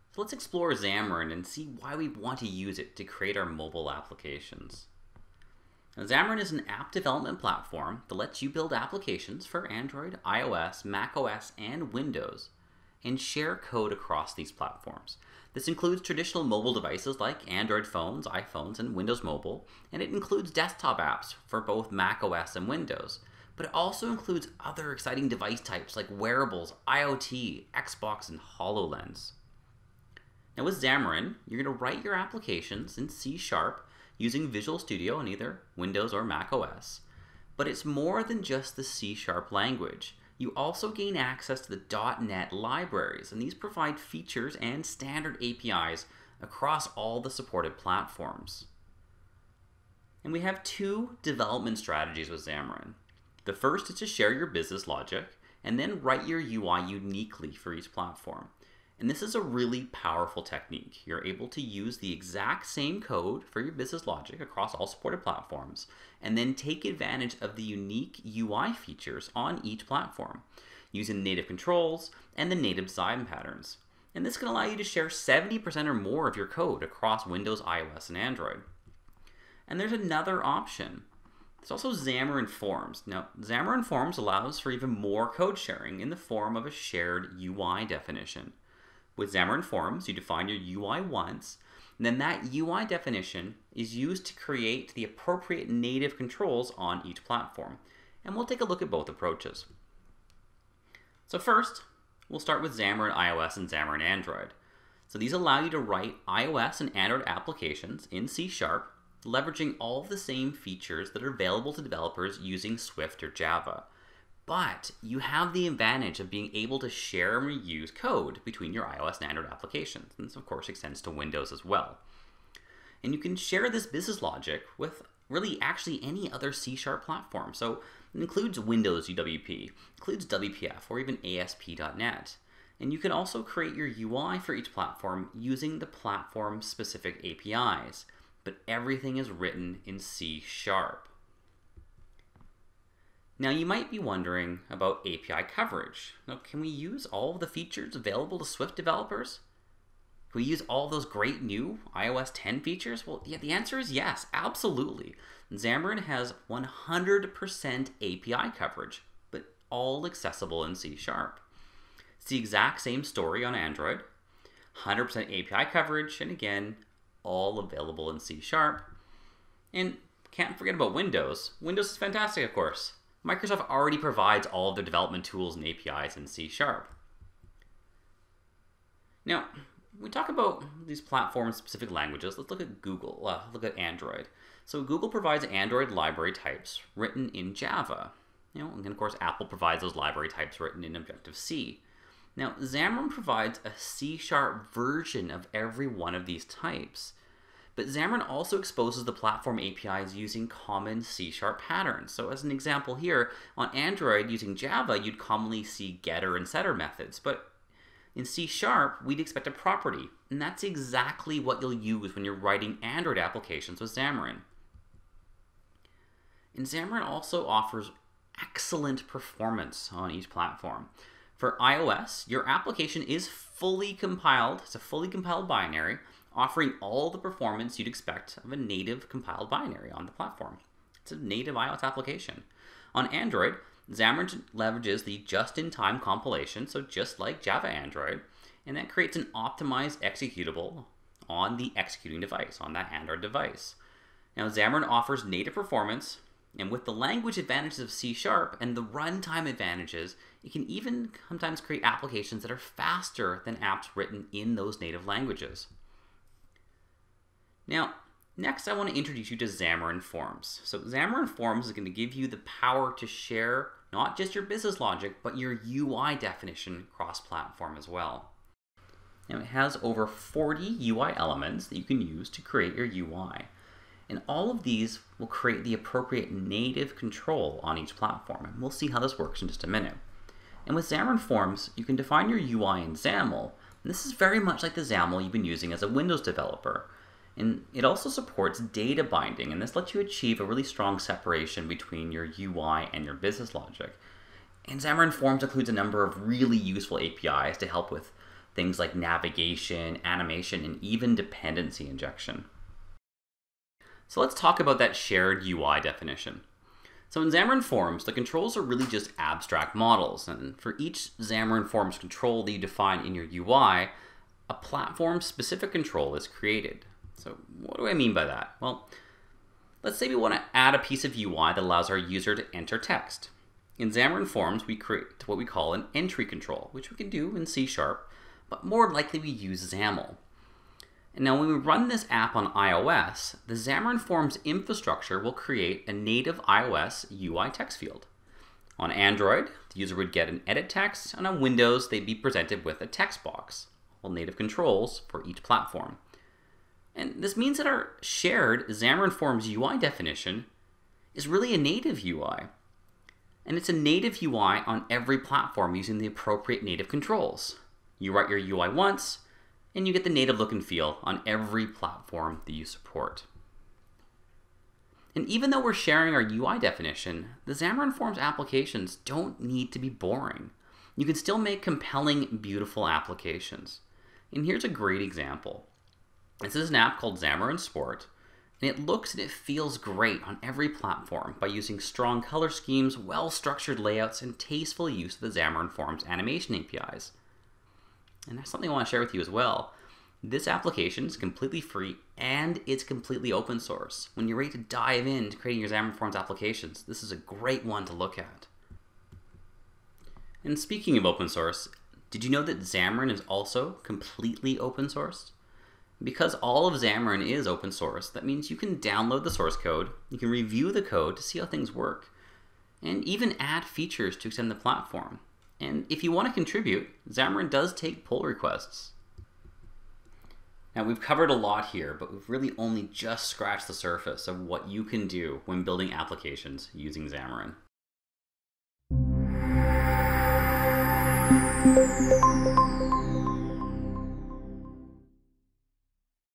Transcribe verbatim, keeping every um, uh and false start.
So let's explore Xamarin and see why we want to use it to create our mobile applications. Now, Xamarin is an app development platform that lets you build applications for Android, iOS, macOS, and Windows, and share code across these platforms. This includes traditional mobile devices like Android phones, iPhones, and Windows Mobile, and it includes desktop apps for both macOS and Windows. But it also includes other exciting device types like wearables, IoT, Xbox, and HoloLens. Now with Xamarin, you're going to write your applications in C Sharp using Visual Studio on either Windows or Mac O S. But it's more than just the C Sharp language. You also gain access to the dot net libraries, and these provide features and standard A P Is across all the supported platforms. And we have two development strategies with Xamarin. The first is to share your business logic, and then write your U I uniquely for each platform. And this is a really powerful technique. You're able to use the exact same code for your business logic across all supported platforms, and then take advantage of the unique U I features on each platform, using native controls and the native design patterns. And this can allow you to share seventy percent or more of your code across Windows, iOS, and Android. And there's another option. There's also Xamarin Forms. Now, Xamarin Forms allows for even more code sharing in the form of a shared U I definition. With Xamarin Forms, you define your U I once, and then that U I definition is used to create the appropriate native controls on each platform. And we'll take a look at both approaches. So first, we'll start with Xamarin iOS and Xamarin Android. So these allow you to write iOS and Android applications in C Sharp, leveraging all of the same features that are available to developers using Swift or Java. But you have the advantage of being able to share and reuse code between your iOS and Android applications. And this, of course, extends to Windows as well. And you can share this business logic with really actually any other C Sharp platform. So it includes Windows U W P, includes W P F, or even A S P dot net. And you can also create your U I for each platform using the platform-specific A P Is. But everything is written in C Sharp. Now you might be wondering about A P I coverage. Now, can we use all of the features available to Swift developers? Can we use all those great new i O S ten features? Well, yeah, the answer is yes, absolutely. Xamarin has one hundred percent A P I coverage, but all accessible in C Sharp. It's the exact same story on Android, one hundred percent A P I coverage, and again, all available in C Sharp. And can't forget about Windows. Windows is fantastic, of course. Microsoft already provides all of their development tools and A P Is in C Sharp. Now, when we talk about these platform-specific languages, let's look at Google, uh, look at Android. So Google provides Android library types written in Java. You know, and of course, Apple provides those library types written in Objective-C. Now, Xamarin provides a C Sharp version of every one of these types. But Xamarin also exposes the platform A P Is using common C Sharp patterns. So as an example here, on Android using Java, you'd commonly see getter and setter methods. But in C Sharp, we'd expect a property. And that's exactly what you'll use when you're writing Android applications with Xamarin. And Xamarin also offers excellent performance on each platform. For iOS, your application is fully compiled. It's a fully compiled binary, offering all the performance you'd expect of a native compiled binary on the platform. It's a native iOS application. On Android, Xamarin leverages the just-in-time compilation, so just like Java Android, and that creates an optimized executable on the executing device, on that Android device. Now, Xamarin offers native performance, and with the language advantages of C Sharp and the runtime advantages, it can even sometimes create applications that are faster than apps written in those native languages. Now, next I want to introduce you to Xamarin Forms. So Xamarin Forms is going to give you the power to share not just your business logic, but your U I definition cross-platform as well. Now it has over forty U I elements that you can use to create your U I. And all of these will create the appropriate native control on each platform. And we'll see how this works in just a minute. And with Xamarin Forms, you can define your U I in XAML. And this is very much like the XAML you've been using as a Windows developer. And it also supports data binding, and this lets you achieve a really strong separation between your U I and your business logic. And Xamarin Forms includes a number of really useful A P Is to help with things like navigation, animation, and even dependency injection. So let's talk about that shared U I definition. So in Xamarin Forms, the controls are really just abstract models, and for each Xamarin Forms control that you define in your U I, a platform-specific control is created. So what do I mean by that? Well, let's say we want to add a piece of U I that allows our user to enter text. In Xamarin Forms, we create what we call an entry control, which we can do in C sharp, but more likely we use XAML. And now when we run this app on iOS, the Xamarin Forms infrastructure will create a native iOS U I text field. On Android, the user would get an edit text, and on Windows, they'd be presented with a text box, all native controls for each platform. And this means that our shared Xamarin Forms U I definition is really a native U I. And it's a native U I on every platform using the appropriate native controls. You write your U I once, and you get the native look and feel on every platform that you support. And even though we're sharing our U I definition, the Xamarin Forms applications don't need to be boring. You can still make compelling, beautiful applications. And here's a great example. This is an app called Xamarin Sport, and it looks and it feels great on every platform by using strong color schemes, well-structured layouts, and tasteful use of the Xamarin Forms animation A P Is. And that's something I want to share with you as well. This application is completely free and it's completely open source. When you're ready to dive into creating your Xamarin Forms applications, this is a great one to look at. And speaking of open source, did you know that Xamarin is also completely open source? Because all of Xamarin is open source, that means you can download the source code, you can review the code to see how things work, and even add features to extend the platform. And if you want to contribute, Xamarin does take pull requests. Now we've covered a lot here, but we've really only just scratched the surface of what you can do when building applications using Xamarin.